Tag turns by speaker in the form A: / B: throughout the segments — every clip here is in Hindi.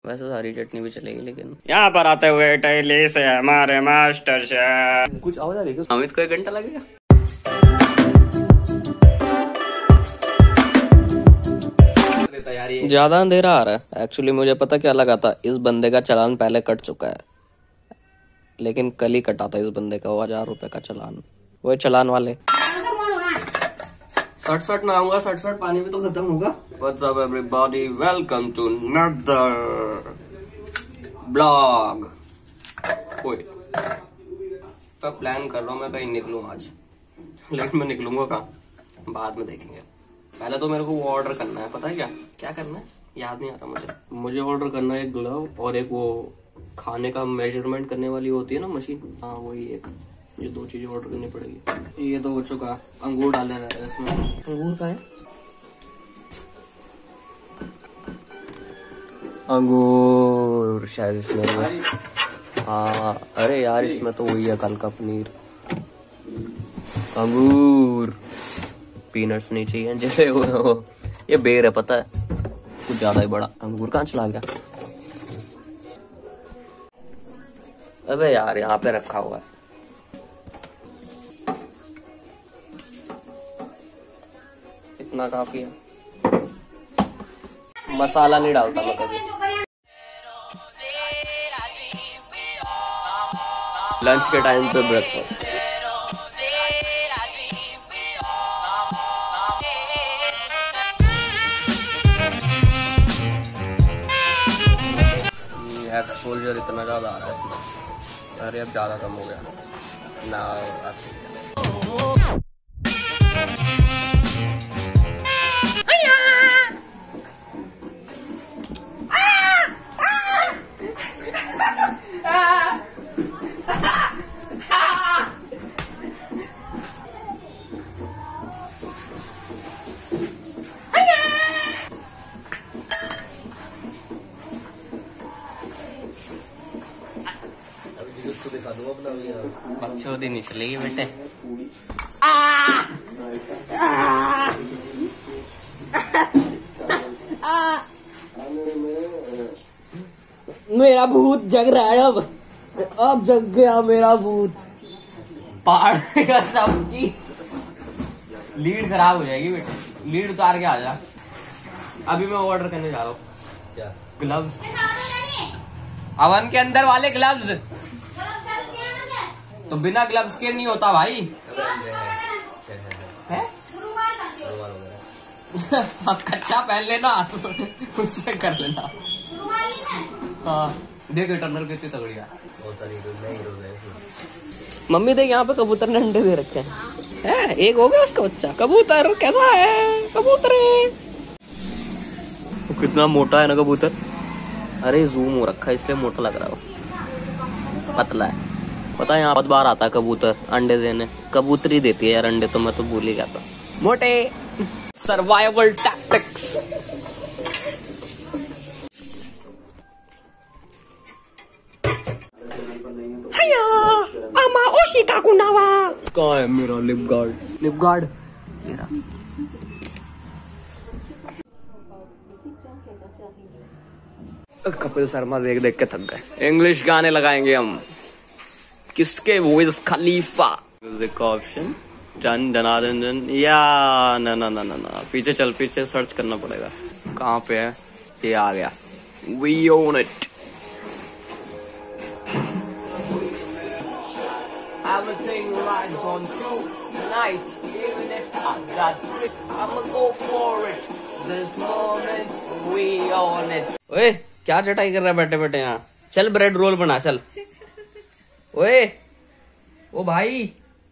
A: वैसे हरी चटनी भी चलेगी, लेकिन यहाँ पर आते हुए इटली से हमारे मास्टर शेफ। कुछ आवाज आ रही है? अमित को 1 घंटा लगेगा। ज्यादा अंधेरा आ रहा है। एक्चुअली मुझे पता क्या लगा था, इस बंदे का चालान पहले कट चुका है, लेकिन कल ही कटा था इस बंदे का 1000 रुपए का चालान। वो चालान वाले 67 ना आऊंगा, 67 पानी में तो खत्म होगा। What's up everybody, welcome to another blog. ओए, मैं प्लान कर रहा हूँ मैं कहीं निकलूँ आज, लेकिन मैं निकलूंगा कहाँ बाद में देखेंगे। पहले तो मेरे को वो ऑर्डर करना है। पता है क्या करना है, याद नहीं आता मुझे ऑर्डर करना है एक ग्लव और एक वो खाने का मेजरमेंट करने वाली होती है ना मशीन, हाँ वही एक। ये 2 चीजें ऑर्डर करनी पड़ेगी। ये तो हो चुका। अंगूर डालने रहता है इसमें। अंगूर का है, अंगूर शायद इसमें। हाँ अरे यार, इसमें तो वही है कल का पनीर। अंगूर, पीनट्स नहीं चाहिए जैसे वो ये बेर है, पता है कुछ ज्यादा ही बड़ा। अंगूर कहाँ चला गया? अबे यार, यहाँ पे रखा हुआ है। इतना काफी है, मसाला नहीं डालता मैं कभी। लंच के टाइम पे ब्रेकफास्ट। एक्सपोजर इतना ज्यादा आ रहा है इसमें। अरे अब ज्यादा कम हो गया ना। बकचोदी नहीं चलेगी बेटे। मेरा भूत जग रहा है अब जग गया मेरा भूत। पहाड़ सबकी लीड खराब हो जाएगी बेटे, लीड उतार के आ जा। अभी मैं ऑर्डर करने जा रहा हूँ। क्या? ग्लव्स, अवन के अंदर वाले ग्लव्स। तो बिना ग्लव्स के नहीं होता भाई। है? कच्चा पहन लेना उससे कर लेना। हाँ देख टर्नर कितनी तगड़ी है। मम्मी देख, यहाँ पे कबूतर ने अंडे दे रखे हैं। एक हो गया उसका बच्चा। कबूतर कैसा है? कबूतर है कितना मोटा है ना कबूतर। अरे जूम हो रखा है इसलिए मोटा लग रहा है, पतला है। पता है यहाँ बहुत बार आता है कबूतर अंडे देने। कबूतरी देती है यार अंडे, तो मैं तो भूल ही गया था। मोटे सर्वाइवल टैक्टिक्स। कहाँ है मेरा लिप गार्ड? लिप गार्ड मेरा। कपिल शर्मा देख देख के थक गए। इंग्लिश गाने लगाएंगे हम। किसके? Wiz Khalifa. म्यूजिक का ऑप्शन जन डनादन जन या ना ना ना ना ना। पीछे चल, पीछे सर्च करना पड़ेगा कहाँ पे है। ये आ गया। We own it. Everything rides on tonight. Even if I got tricks, I'ma go for it. This moment we own it. ओए क्या चटाई कर रहा है बैठे बैठे यहाँ? चल ब्रेड रोल बना चल। ओए ओ भाई,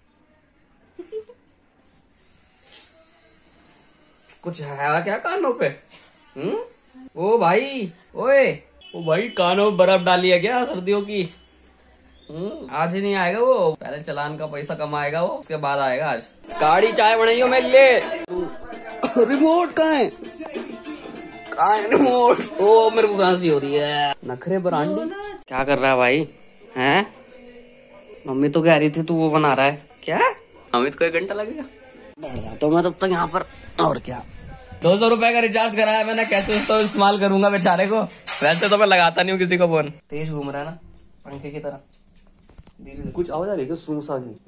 A: कुछ है क्या कानों पे? ओ भाई, ओए ओ भाई, कानों में बर्फ डाली है क्या सर्दियों की? आज ही नहीं आएगा वो, पहले चालान का पैसा कमाएगा वो, उसके बाद आएगा आज। काड़ी चाय बनाइयो मेरे लिए। रिमोट कहाँ है? रिमोट? ओ मेरे को खांसी हो रही है। नखरे बरांडी क्या कर रहा है भाई? हैं? मम्मी तो कह रही थी तू वो बना रहा है क्या? अमित को 1 घंटा लगेगा। बैठ जा तो मैं तब तक यहाँ पर। और क्या 200 रुपए का रिचार्ज कराया मैंने, कैसे उसको इस्तेमाल करूंगा बेचारे को। वैसे तो मैं लगाता नहीं हूँ किसी को फोन। तेज घूम रहा है ना पंखे की तरह। धीरे
B: कुछ आवाज आ रही है सूस आ गई।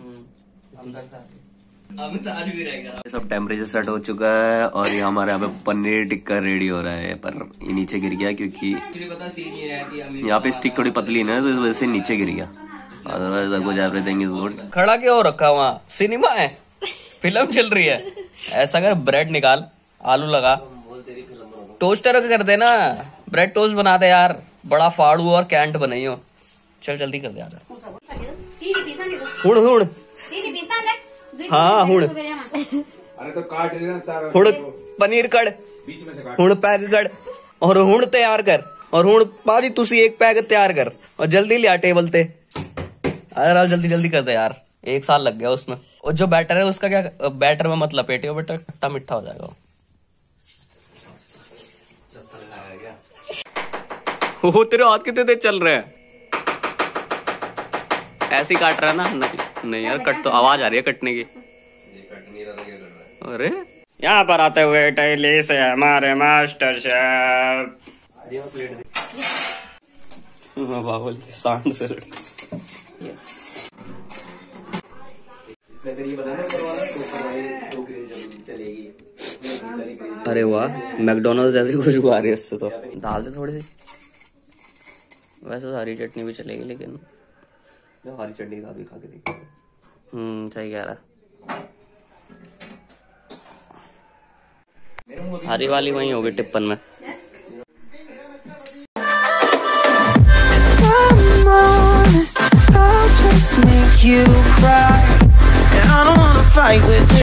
A: आज भी रहेगा।
B: सब टेम्परेचर सेट हो चुका है और ये हमारे यहाँ पे पनीर टिक्का रेडी हो रहा है, पर ये नीचे गिर गया क्योंकि
A: पता सीन ये है कि
B: यहाँ पे स्टिक थोड़ी पतली है ना, तो इस वजह से नीचे गिर गया। Otherwise everything is good.
A: खड़ा क्यों रखा वहाँ? सिनेमा है, फिल्म चल रही है। ऐसा कर, ब्रेड निकाल, आलू लगा, टोस्टर कर देना, ब्रेड टोस्ट बना दे यार। बड़ा फाड़ू और कैंट बनाई हो। चल जल्दी कर दे यार। हुड़ हाँ हुड़
C: अरे तो काट लेना चार
A: हुड़ पनीर कड़,
C: बीच में से काट।
A: हुड़ पैक कर और हुड़ तैयार कर, और हुड़ पाजी तुसी एक पैक तैयार कर और जल्दी लिया टेबल ते। अरे जल्दी जल्दी कर दे यार, 1 साल लग गया उसमें। और जो बैटर है उसका क्या, बैटर में मतलब पेटियो बेटा खट्टा मीठा हो जाएगा।
B: वो तेरे हाथ कितने तेज चल रहे हैं? ऐसे ही काट रहा है ना? नहीं यार, कट तो आवाज आ रही है कटने की। अरे
A: यहाँ पर आते हुए टैली से हमारे मास्टर शेफ बाबुल की सांड से। अरे वाह, मैकडोनल्ड जैसी खुशबू आ रही है इससे तो। डाल दे थोड़ी सी। वैसे तो हरी चटनी भी चलेगी, लेकिन
B: हरी चटनी का भी खा के देखिए।
A: सही कह रहा। हरी वाली वही होगी टिप्पन में। I'll just make you cry, and I don't wanna fight with it.